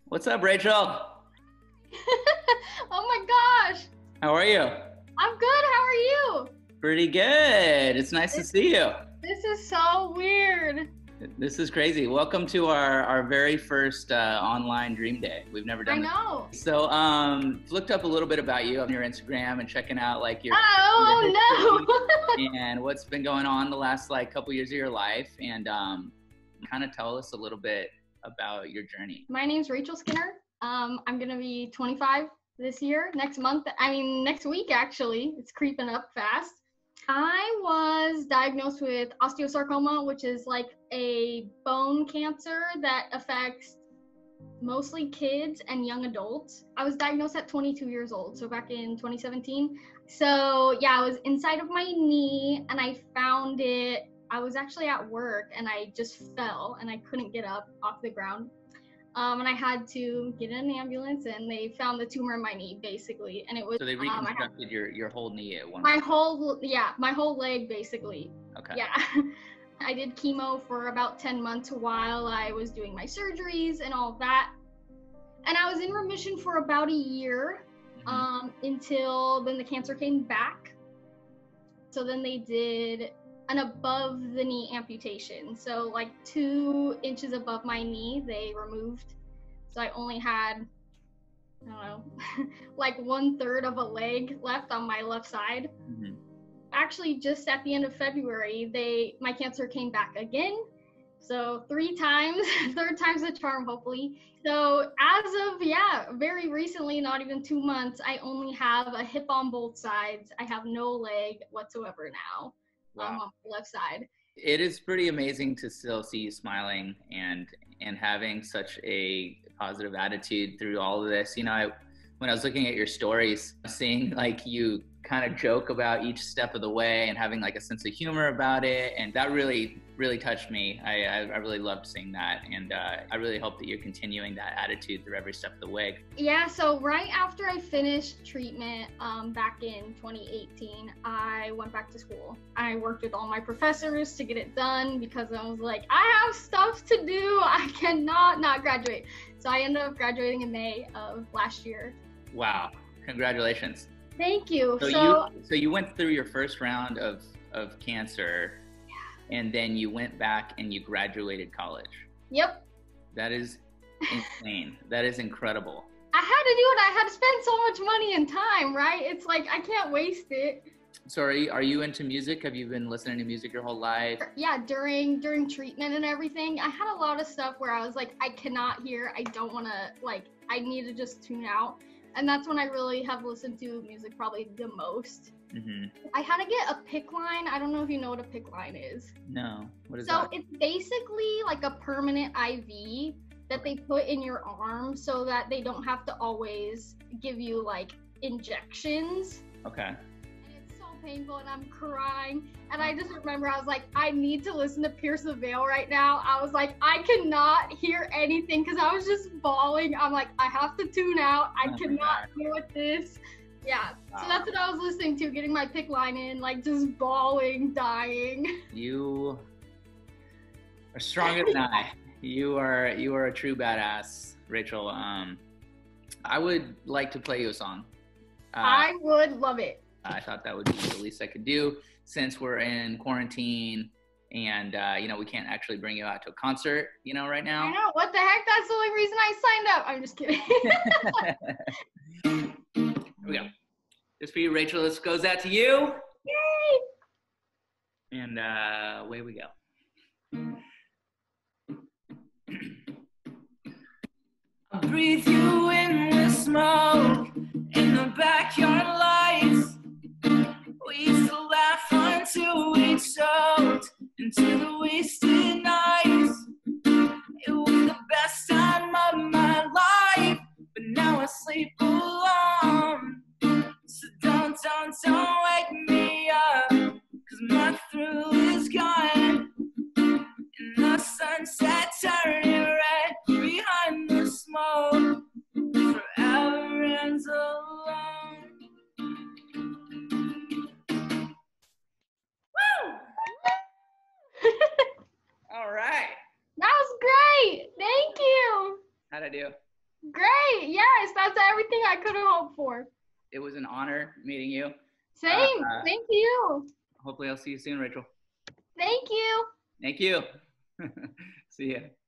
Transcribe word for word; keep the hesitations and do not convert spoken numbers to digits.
What's up, Rachel? Oh my gosh. How are you? I'm good. How are you? Pretty good. It's nice to see you. This is so weird. This is crazy. Welcome to our, our very first uh, online dream day. We've never done I this. know. So, um, looked up a little bit about you on your Instagram and checking out like your Oh, your no. and what's been going on the last like couple years of your life, and um, kind of tell us a little bit about your journey. My name's Rachel Skinner. Um, I'm gonna be twenty-five this year, next month. I mean, next week actually. It's creeping up fast. I was diagnosed with osteosarcoma, which is like a bone cancer that affects mostly kids and young adults. I was diagnosed at twenty-two years old, so back in twenty seventeen. So yeah, I was inside of my knee and I found it. I was actually at work and I just fell and I couldn't get up off the ground. Um, and I had to get in an ambulance, and they found the tumor in my knee, basically. And it was So they um, reconstructed had, your, your whole knee at one my point. whole, yeah, my whole leg, basically. Okay. Yeah. I did chemo for about ten months while I was doing my surgeries and all of that. And I was in remission for about a year, mm-hmm. um, until then the cancer came back. So then they did an above the knee amputation. So like two inches above my knee, they removed. So I only had, I don't know, like one third of a leg left on my left side. Mm-hmm. Actually, just at the end of February, they my cancer came back again. So three times, third time's the charm, hopefully. So as of, yeah, very recently, not even two months, I only have a hip on both sides. I have no leg whatsoever now. Wow. Um, on the left side. It is pretty amazing to still see you smiling and and having such a positive attitude through all of this. You know, I, when I was looking at your stories, seeing like you kind of joke about each step of the way and having like a sense of humor about it, and that really really touched me. I I, I really loved seeing that, and uh, I really hope that you're continuing that attitude through every step of the way. Yeah, so right after I finished treatment um, back in twenty eighteen, I went back to school. I worked with all my professors to get it done because I was like, I have stuff to do. I cannot not graduate. So I ended up graduating in May of last year. Wow, congratulations. Thank you. So, so you so you went through your first round of, of cancer, yeah. And then you went back and you graduated college. Yep. That is insane. That is incredible. I had to do it. I had to spend so much money and time, right? It's like, I can't waste it. So are you, are you into music? Have you been listening to music your whole life? Yeah, during during treatment and everything, I had a lot of stuff where I was like, I cannot hear. I don't want to, like, I need to just tune out. And that's when I really have listened to music probably the most. Mm-hmm. I had to get a pick line. I don't know if you know what a pick line is. No. What is so that? So it's basically like a permanent I V that they put in your arm so that they don't have to always give you like injections. Okay. Painful, and I'm crying, and I just remember I was like, I need to listen to Pierce the Veil right now. I was like, I cannot hear anything because I was just bawling. I'm like, I have to tune out. I oh cannot deal with this. Yeah, wow. So that's what I was listening to, getting my pick line in, like just bawling, dying. You are stronger than I. You are you are a true badass, Rachel. Um, I would like to play you a song. Uh, I would love it. I thought that would be the least I could do since we're in quarantine and, uh, you know, we can't actually bring you out to a concert, you know, right now. I know. What the heck? That's the only reason I signed up. I'm just kidding. Here we go. Just for you, Rachel. This goes out to you. Yay! And uh, away we go. I'll breathe you in with smoke in the backyard lights. We used to laugh until we choked into the wasted nights. It was the best time of my life, but now I sleep alone. So don't, don't, don't wake me up, cause my thrill is gone. And the sunset turning red behind the smoke, forever ends alone. All right. That was great. Thank you. How'd I do? Great. Yes, that's everything I could have hoped for. It was an honor meeting you. Same. Uh, Thank you. Hopefully I'll see you soon, Rachel. Thank you. Thank you. See ya.